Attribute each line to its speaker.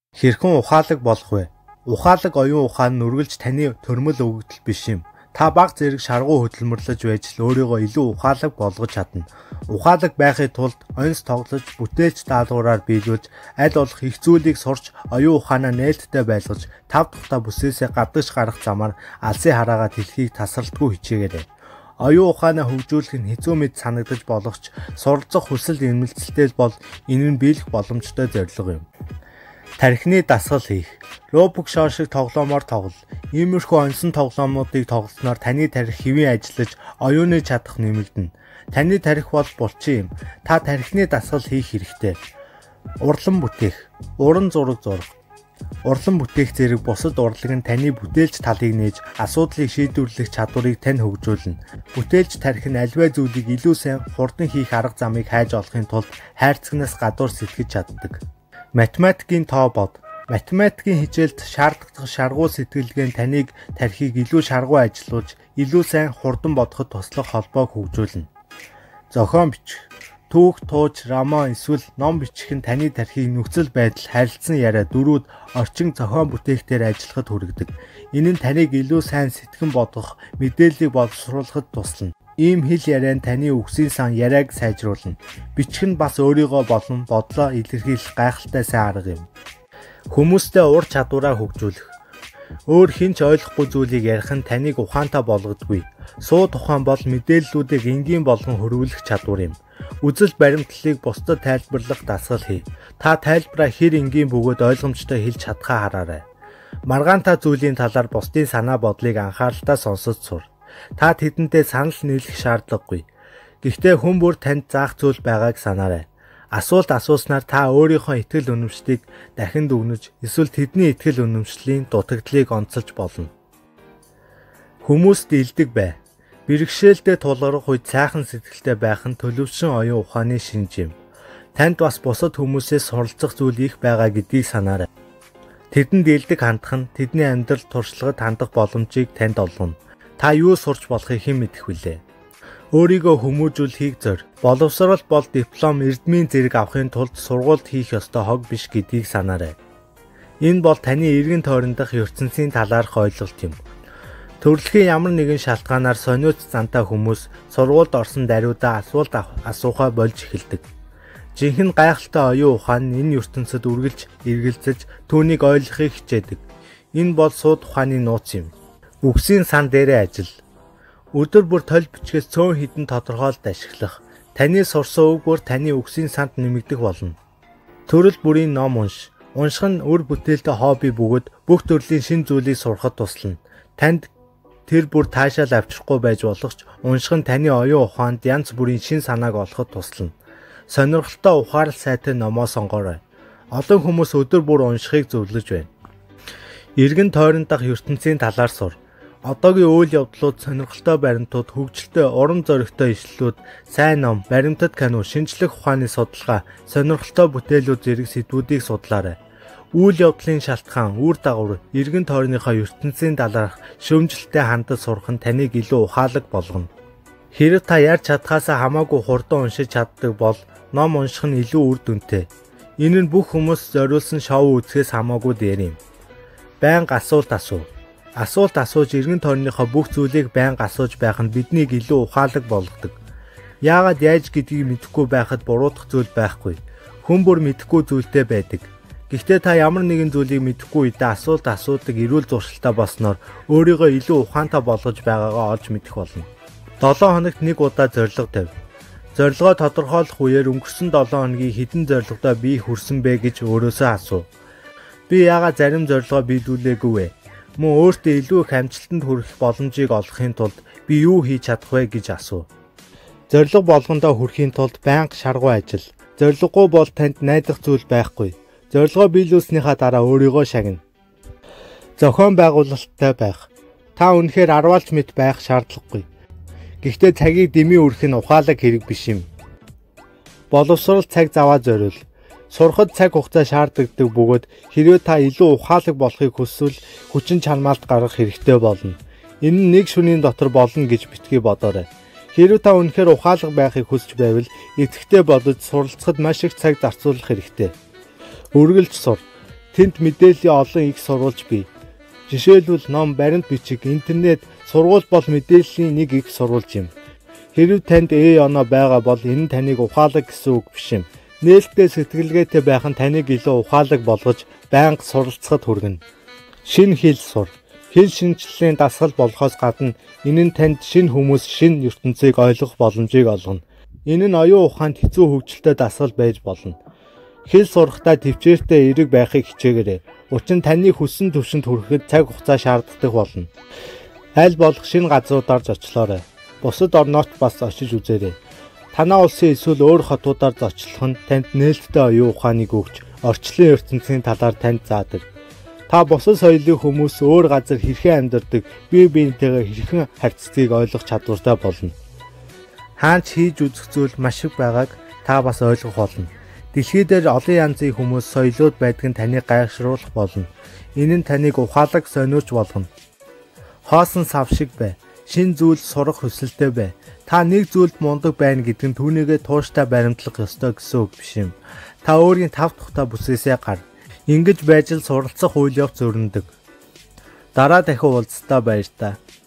Speaker 1: Хэрхэн ухаалаг болох вэ? Ухаалаг оюун ухаан нь үргэлж таны төрмөл өгөгдөл биш юм. Та баг зэрэг шаргуу хөдөлмөрлөж байж л өөрийгөө илүү ухаалаг болгож чадна. Ухаалаг байхын тулд онц тоглож, бүтээлч даалгавраар биелүүлж, аль болох их зүйлийг сурч, оюун ухаанаа нээлттэй байлгаж, тав тухтай бүсээсээ гадагш гарах замаар алсын хараагаа дэлхийг тасралтгүй хичээгээрэй. Оюун ухаанаа хөгжүүлэх нь хэцүү мэд санагдаж болох ч суралцах хүсэл эрмэлзэлтэй бол энэ нь биелэх боломжтой зорилго юм. Тархины дасгал хийх. Roblox шиг тоглоомоор тоглол. Иймэрхүү онсон тоглоомуудыг тоглосноор таны тархи хэвийн ажиллаж, оюуны чадах нэмэгдэнэ. Таны тархи бол булчин юм. Та тархины дасгал хийх хэрэгтэй. Урлан бүтээх. Уран зураг зурах. Урлан бүтээх зэрэг бусад урлаг нь таны бүтээлч талыг нээж, асуудлыг шийдвэрлэх чадварыг тань хөгжүүлнэ. Бүтээлч тархи нь аливаа зүйлийг илүү сайн хурдан хийх арга замыг хайж олохын тулд хайрцагнаас гадуур сэтгэж чаддаг. Математикийн тоо бод. Математикийн хичээлд шаардлагатай шаргуу сэтгэлгээ нь таныг тархийг илүү шаргуу ажилуулж, илүү сайн хурдан бодоход туслах холбоог хөгжүүлнэ. Зохион бичих. Түүх, тууж, роман эсвэл ном бичих нь таны тархийг нөхцөл байдал, харилцан яриа, дөрүүд, орчин зохион бүтээхтээр ажиллахад хүргэдэг. Энэ нь таныг илүү сайн сэтгэн бодох, мэдээллийг боловсруулахад туслана. Ийм хэл яриа нь таны үгсийн сан яриаг сайжруулна. Бичих нь бас өөрийгөө болон бодлоо илэрхийлэх гайхалтай сайн арга юм. Хүмүүстэй ур чадвараа хөгжүүлэх. Өөр хэн ч ойлгохгүй зүйлийг ярих нь таныг ухаантай болгодгүй. Суу тухайн бол мэдээллүүдийг энгийн болгон хөрвүүлэх чадвар юм. Үзэл баримтлалыг бусдад тайлбарлах дасгал хий. Та тайлбараа хэр энгийн бөгөөд ойлгомжтой хэлж чадхаа хараарай. Маргаантай зүйлийн талаар бусдын санаа бодлыг анхааралтай сонсож сур. Та тэдэнтэй санал нийлэх шаардлагагүй. Гэхдээ хүн бүр танд заах зүйл байгааг санаарай. Асуулт асууснаар та өөрийнхөө итгэл үнэмшлийг дахин дүгнэж, эсвэл тэдний итгэл үнэмшлийн дутагдлыг онцолж болно. Хүмүүст илдэг бай. Бэрхшээлдээ тулгарх үед сайхан сэтгэлтэй байх нь төлөвшин оюун ухааны шинж юм. Танд бас бусад хүмүүсээс суралцах зүйл их байгаа гэдгийг санаарай. Тэдэнд илдэг хандах нь тэдний амьдрал туршлагад хандах боломжийг танд олгоно. Та юу сурч болохыг хэн мэдэх вүлээ? Өөрийгөө хүмүүжүүлэхийг зор. Боловсрол бол диплом, эрдмийн зэрэг авахын тулд сургуульд хийх ёстой хог биш гэдгийг санаарай. Энэ бол таны эргэн тойрондох ертөнцийн талаарх ойлголт юм. Төрөлхийн ямар нэгэн шалтгаанаар сониуч зантай хүмүүс сургуульд орсон даруйдаа асуулт асуухаа болж эхэлдэг. Жинхэнэ гайхалтай оюун ухаан нь энэ ертөнцид үргэлж эргэлзэж түүнийг ойлгохыг хичээдэг. Энэ бол сууд ухааны нууц юм. Үгсийн сан дээрээ ажил. Өдөр бүр толь бичгээс цөөн хідэн тодорхойлолт ашиглах. Таны сурсан үг бүр таны үгсийн санд нэмэгдэх болно. Төрөл бүрийн ном унш. Унших нь үр бүтээлтэй хобби бөгөөд бүх төрлийн шин зүйлийг сурахад туслана. Танд тэр бүр таашаал авчрахгүй байж болох ч унших нь таны оюун ухаанд янз бүрийн шин санааг олоход туслана. Сонирхолтой ухаарал сайтай номоо сонгоорой. Олон хүмүүс өдөр бүр уншихыг зөвлөж байна. Эргэн тойрондох ертөнцийн талаар сур. Одоогийн үйл явдлууд, сонирхолтой баримтууд, хөгжилтэй уран зоригтой ишлэлүүд, сайн ном, баримтат кино, шинжлэх ухааны судалгаа, сонирхолтой бүтээлүүд зэрэг сэдвүүдийг судлаарай. Үйл явдлын шалтгаан, үр дагавар, эргэн тойрныхоо ертөнцийн талаарх шүүмжлэлтэй хандаж сурах нь таныг илүү ухаалаг болгоно. Хэрэв та ярьж чадхаасаа хамаагүй хурдан уншиж чаддаг бол ном унших нь илүү үр дүнтэй. Энэ нь бүх хүмүүс зориулсан шоу үзэхээс хамаагүй дээр юм. Байнга асуулт асуу. Асуулт асууж эргэн тойрныхоо бүх зүйлийг байнга асууж байх нь биднийг илүү ухаалаг болгодог. Яагаад яаж гэдгийг мэдэхгүй байхад буруутгах зүйл байхгүй. Хүн бүр мэдэхгүй зүйлтэй байдаг. Гэхдээ та ямар нэгэн зүйлийг мэдэхгүй үедээ асуулт асуудаг эрүүл зуршилтай болсноор өөрийгөө илүү ухаантай болгож байгаагаа олж мэдэх болно. 7 хоногт нэг удаа зорилго тавь. Зорилгоо тодорхойлох үеэр өнгөрсөн 7 хоногийн хэдэн зорилгодоо би хүрсэн бэ гэж өөрөөсөө асуу. Би яагаад зарим зорилгоо биелүүлээгүй вэ? Мөн өөртөө илүү их амжилтанд хүрэх боломжийг олохын тулд би юу хийж чадах вэ гэж асуу. Зорилго болгондоо хүрэхийн тулд байнга шаргуу ажил. Зорилгогүй бол танд найдах зүйл байхгүй. Зорилгоо биелүүлснийхаа дараа өөрийгөө шагна. Зохион байгуулалттай байх. Та үнэхээр 10 мэт байх шаардлагагүй. Гэхдээ цагийг дэмий үрэх нь ухаалаг хэрэг биш юм. Боловсрол цаг заваа зориул. Сурахад цаг хугацаа шаардлагадаг бөгөөд хэрвээ та илүү ухаалаг болохыг хүсвэл хүчин чармаалт гаргах хэрэгтэй болно. Энэ нь нэг шөнийн дотор болно гэж битгий бодоорой. Хэрвээ та үнэхээр ухаалаг байхыг хүсч байвал эцэгтэй бодож суралцахад маш их цаг зарцуулах хэрэгтэй. Үргэлж сур. Тэнд мэдээллийн олон их сурвалж бий. Жишээлбэл ном, баримт бичиг, интернет, сургууль бол мэдээллийн нэг их сурвалж юм. Хэрв танд оноо байгаа бол энэ нь таныг ухаалаг гэсэн үг биш юм. Нээлттэй сэтгэлгээтэй байх нь таныг илүү ухаалаг болгож байнга суралцахад хүргэнэ. Шинэ хэл сур. Хэл шинжлэлийн дасгал болохоос гадна энэ нь танд шинэ хүмүүс, шинэ ертөнцийг ойлгох боломжийг олгоно. Энэ нь оюун ухаанд хэцүү хөгжилтэй дасгал байж болно. Хэл сурахдаа төвчээртэй эерэг байхыг хичээгээрэй. Учир нь таны хүссэн түвшинд хүрэхэд цаг хугацаа шаарддаг болно. Аль болох шинэ газруудаар зочлоорой. Бусад орнооч бас очиж үзээрэй. Танай улсын эсвэл өөр хотуудаар зочлох нь танд нээлттэй оюун ухааныг өгч, орчлон ертөнцийн талаар танд заадаг. Та бусад соёлын хүмүүс өөр газар хэрхэн амьдардаг, бие биентэйгээ хэрхэн харьцдгийг ойлгох чадвартай болно. Хаанч хийж үзэх зүйл маш их байгааг та бас ойлгох болно. Дэлхий дээр олон янзын хүмүүс, соёлууд байдаг нь таныг гайхшруулах болно. Энэ нь таныг ухаалаг сониуч болгоно. Хоосон сав шиг бай. Шинэ зүйл сурах хүсэлтэй бай. Та нэг зүйлд мундаг байна гэдэг нь түүнийгээ тууштай баримтлах ёстой гэсэн үг биш юм. Та өөрийн тав тухтай бүсээсээ гар. Ингэж байж л суралцах үйл явц өрнөдөг. Дараа дахин уулзтаа баяр та.